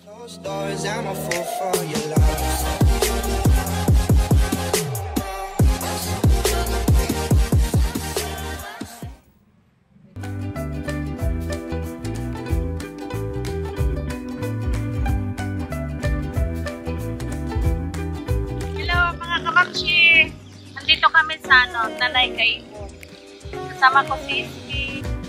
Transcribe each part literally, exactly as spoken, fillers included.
Closed doors, I'm a fool for your love. Hello mga kamamshi! Nandito kami sa ano, Tanay Kaibo. Kasama ko si Iski.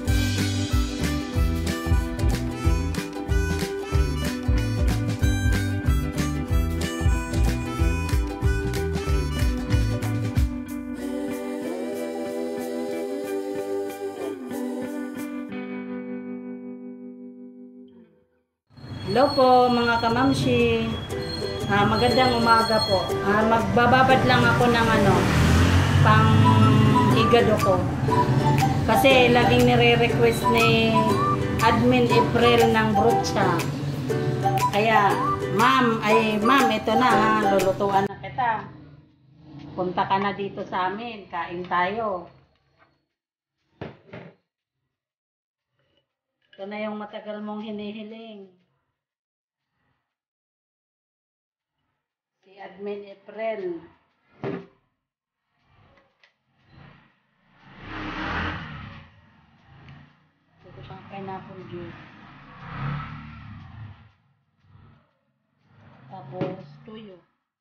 Hello po mga kamamshi. Ah, magandang umaga po. Ah, magbababad lang ako ng ano, pang igado ko. Kasi laging nire-request ni Admin April ng brocha. Kaya, ma'am, ay ma'am, ito na ha, lulutuan na kita. Punta ka na dito sa amin, kain tayo. Ito na yung matagal mong hinihiling. Si Admin April. Ito pang pineapple juice. Tapos tuyo.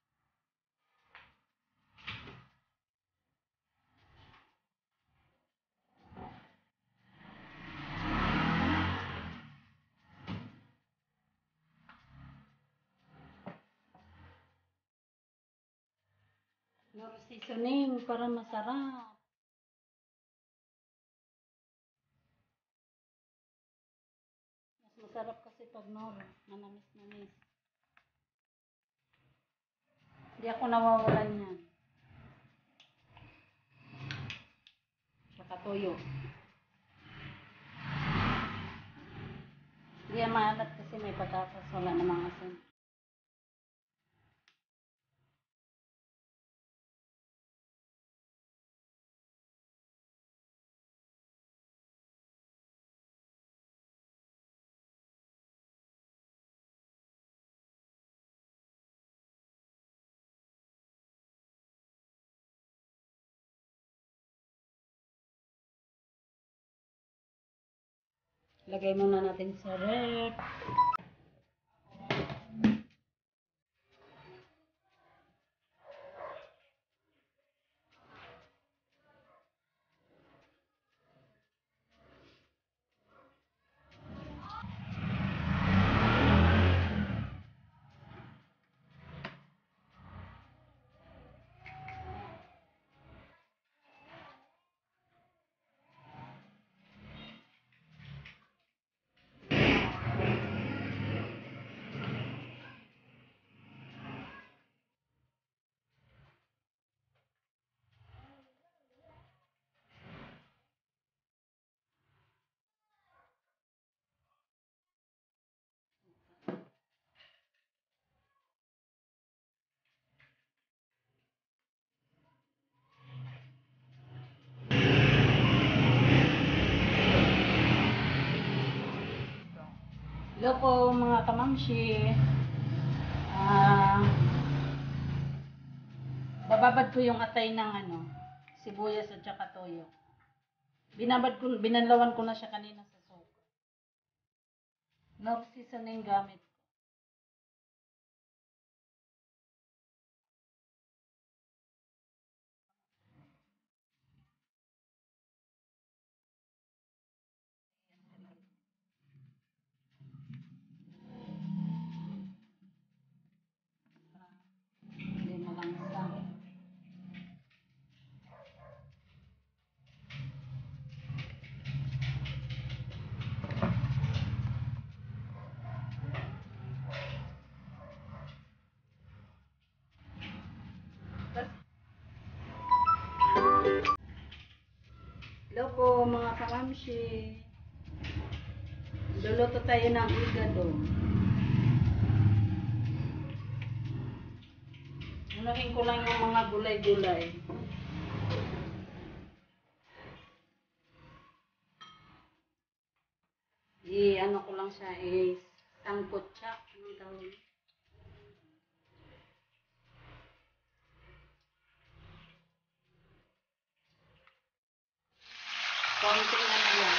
Nor seasoning para masarap. Mas masarap kasi pag nor, manamis-namis. Hindi ako nawawalan yan. Saka tuyo. Hindi yan maalat kasi may patatas, wala namang asin. Lagay muna natin sa rep. Hello po mga kamamshi. Ah, bababad ko yung atay ng ano, sibuyas at saka toyo. Binabad ko, binanlawan ko na siya kanina sa suka. Nor seasoning gamit. Hindi mo lang sa. Hello po mga kamamshi. Luluto tayo ng igado. Unahin ko lang yung mga gulay-gulay. I-ano ko lang siya, is-tang kutsa. Anong tawag? Konti na na lang.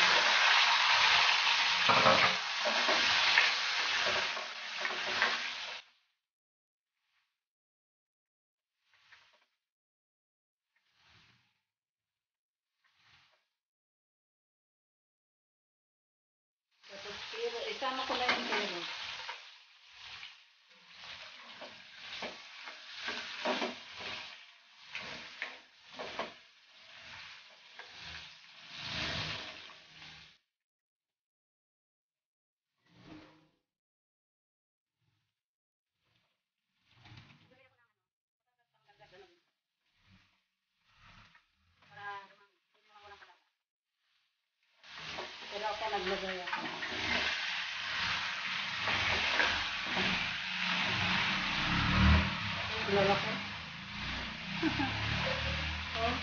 Tapos pero, isama ko na yung pero. Pero ako naglagay ako. Lalaki. Oh.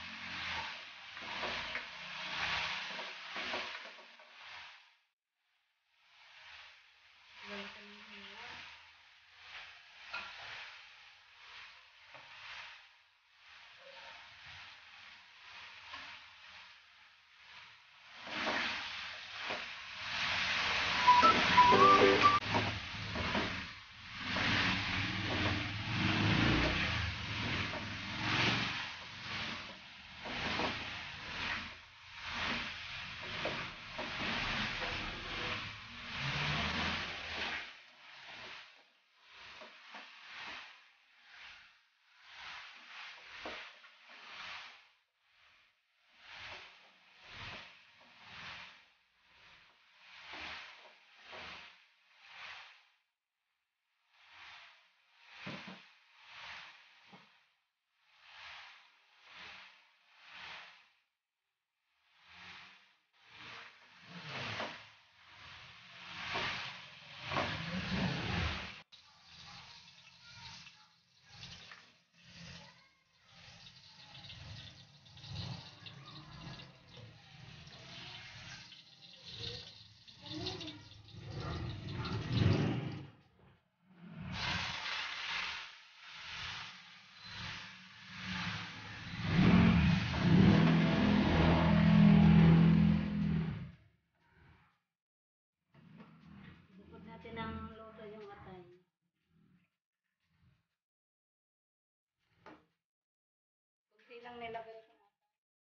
Bukod natin ang lodo yung atay. Kunti lang nilagay ko na.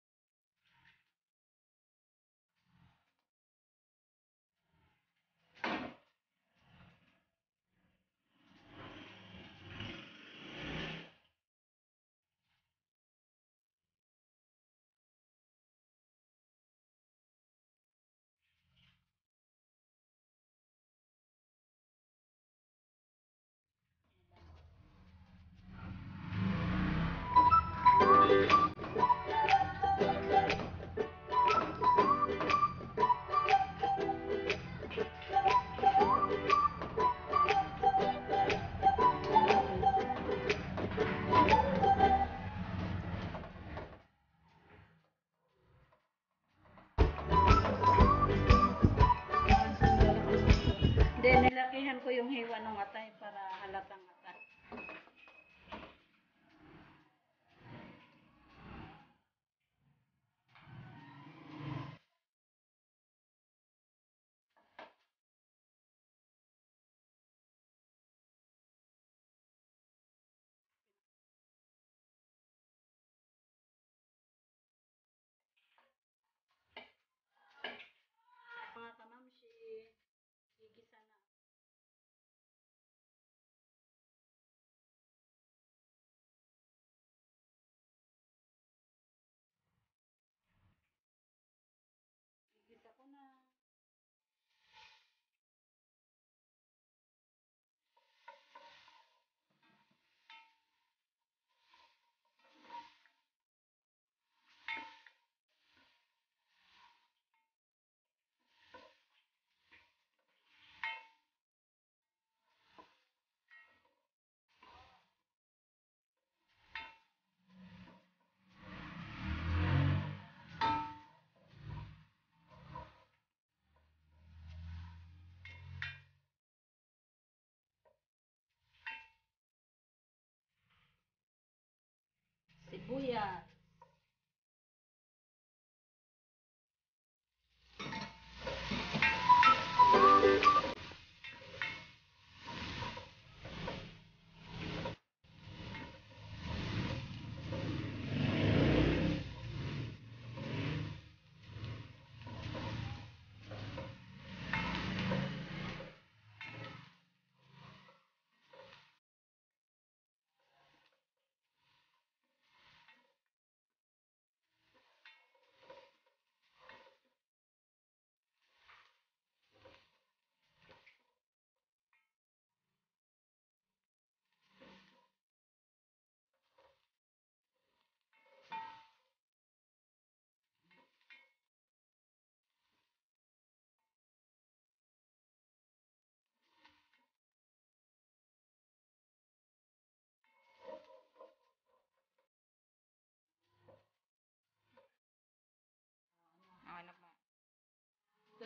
Hindi, nilakihan ko yung hiwa ng atay para halatang atay. Mga kamamshi, gigisa na.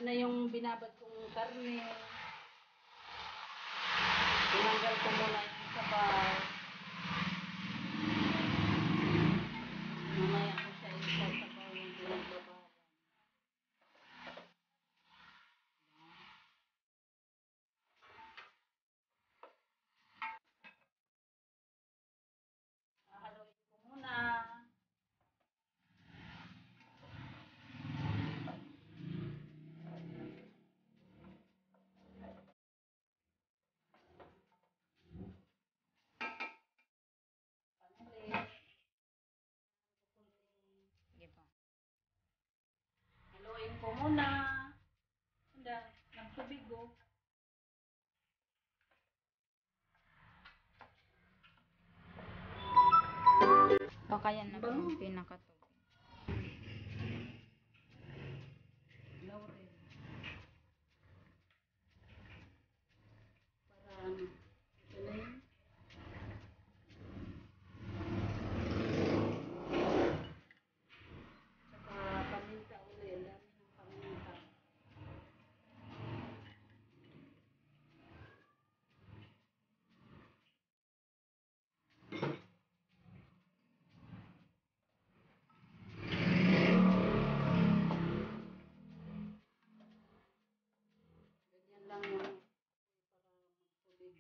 na yung binabad kong karne. Tinanggal ko muna yung sabaw. Mamaya ko siya isasabaw yung pinagbabawan. Haluin ko muna. Panulit. Sige po. Haluin ko muna. Handa, nagtubig oh. Baka yan na po Bango. yung pinakatubig. Laurel. Para ano. Ito na yun. Tsaka paminta uli. Ang dami ng paminta. Ganyan lang yung para magtubig.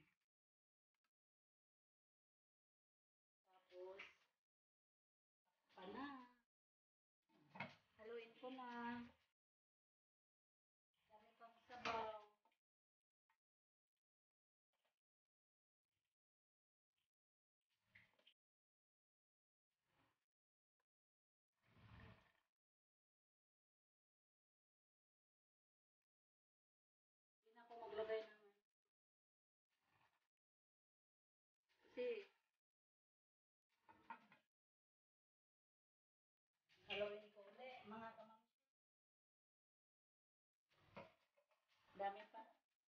Tapos, pa na. Haluin ko na. Dami pang sabaw. Hindi na ako maglagay ng kasi haluin ko ulit mga kamang. Dami pa.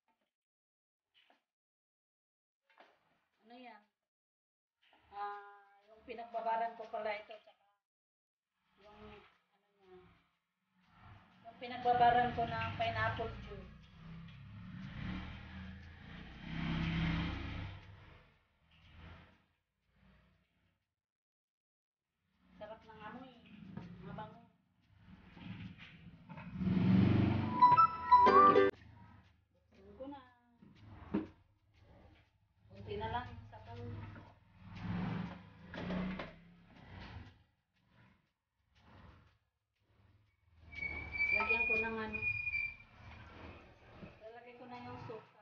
Ano yan? Ah, yung pinagbabaran ko pala ito tsaka yung ano niya. Yung pinagbabaran ko ng pineapple juice. Sarap ng amoy. Mabango. Buksan ko na. Kunti na lang sa sabaw. Lagyan ko ng ano. Lalagay ko na yung suka.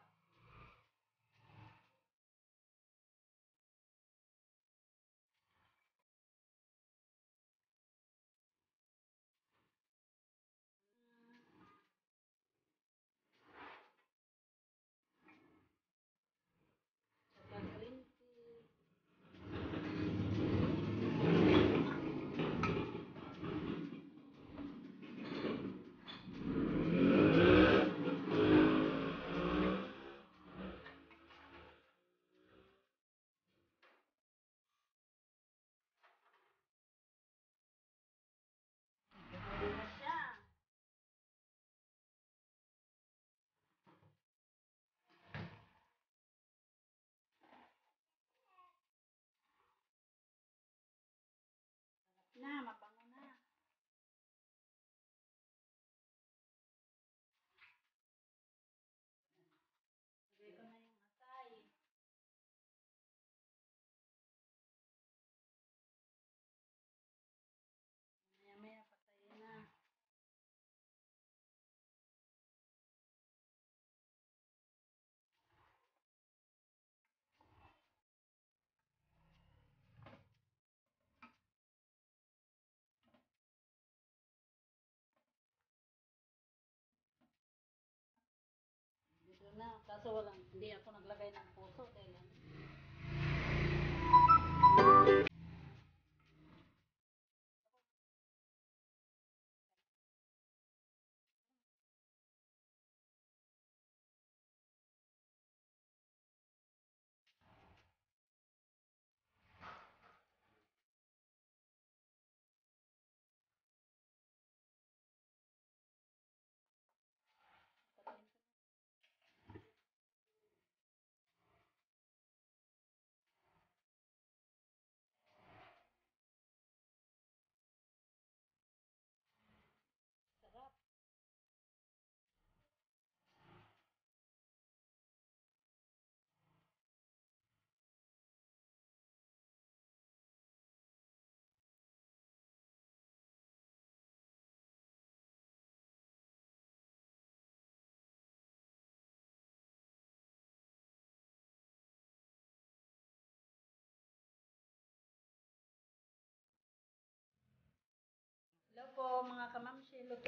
Tsaka green tea. Ready na siya. Na, mabango na. Lagay ko na yung atay. Maya-maya patayin na. Dito na. Kaso walang, hindi ako naglagay ng puso. Dahil ano. po mga kamamshi. Luto.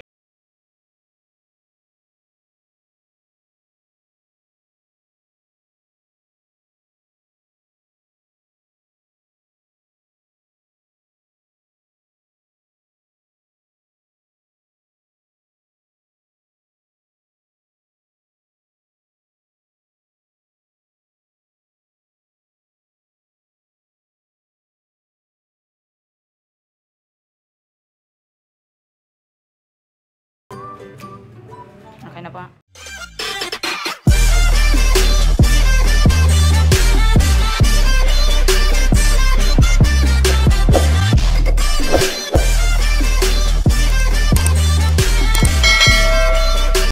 Okay na po.